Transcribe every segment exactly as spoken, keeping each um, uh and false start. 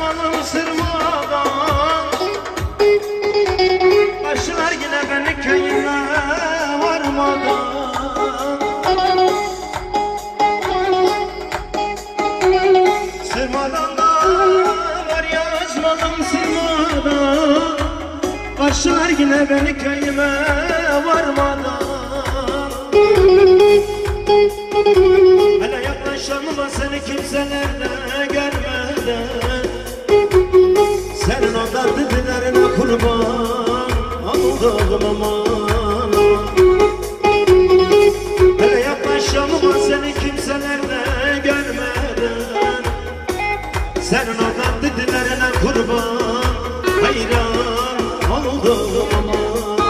Aslanım sırmadan başlar yine beni köyüne varmadan. Sırmadan da var yazmadım sırmadan başlar yine beni köyüme varmadan. Hele yaklaşamam seni kimselerde görmeden. Senin o tatlı dillerine kurban oldum aman. Hele yaklaşamam seni kimselerde görmeden. Senin o tatlı dillerine kurban hayran oldum aman.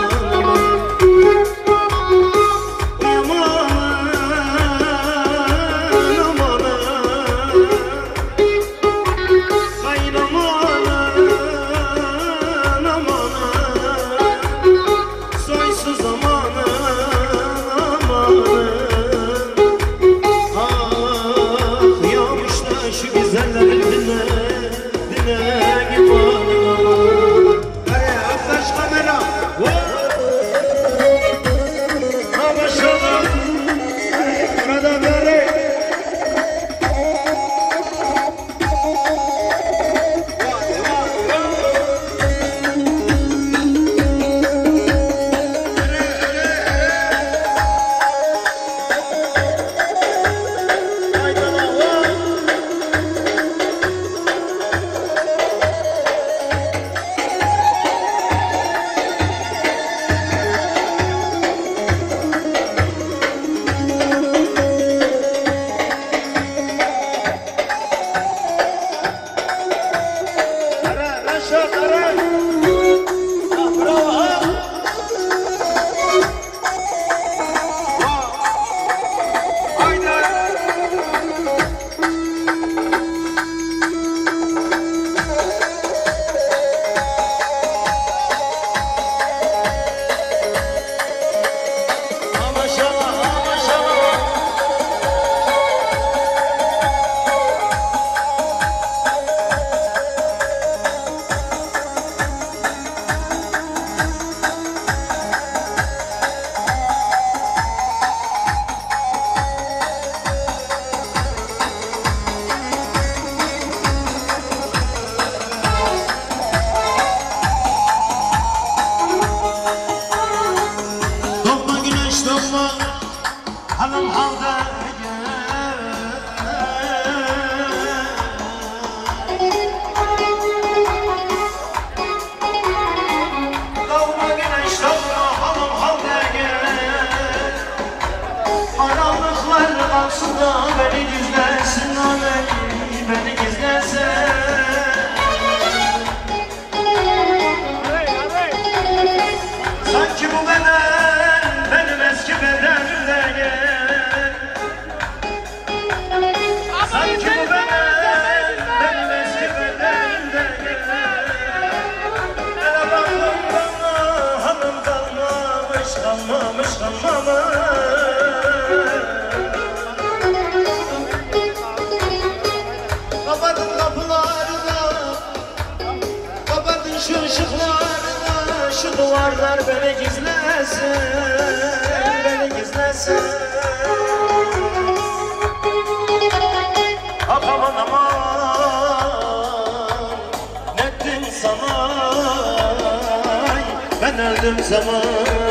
Beni gizlesin o beni, beni gizlesin. Sanki bu beden benim eski bedenimde. Sanki bu beden benim eski bedenimde. Hele baktım bana hanım kalmamış, kalmamış, kalmamış. Şu ışıklarla şu duvarlar beni gizlesin, beni gizlesin. Aman aman ne ettin sana, ben öldüm zaman.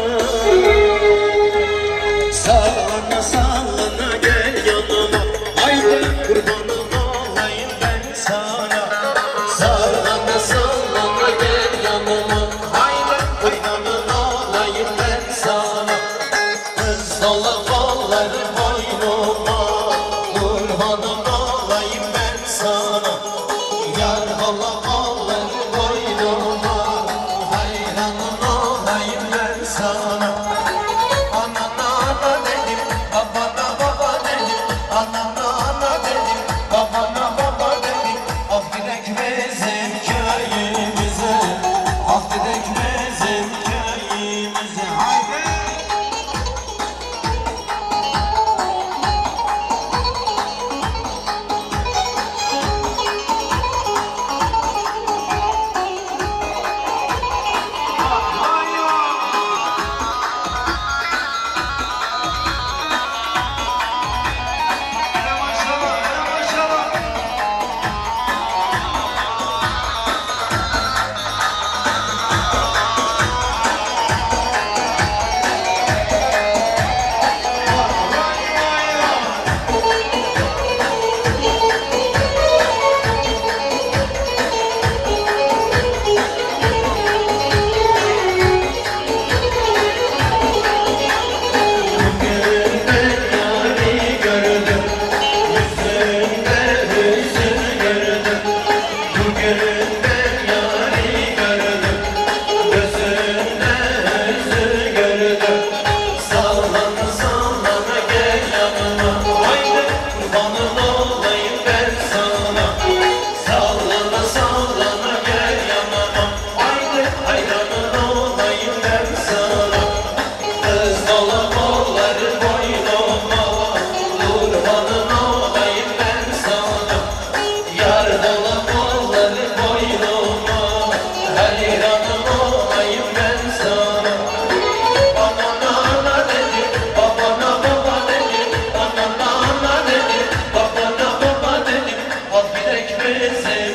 Sallana sallana gel yanıma, haydi kurbanım olayım ben sana. Sallana sallana gel yanıma, haydi kurbanım olayım ben sana. Kız dolu kolları boynuma, kurbanım olayım ben sana. Yar dolu kolları boynuma, hayranım olayım ben sana. Anana ana dedim, babana baba dedim, anana ana dedim, babana baba dedim. Ah gidek bizim köyümüze, ah gidek bizim köyümüze. Haydi. misin?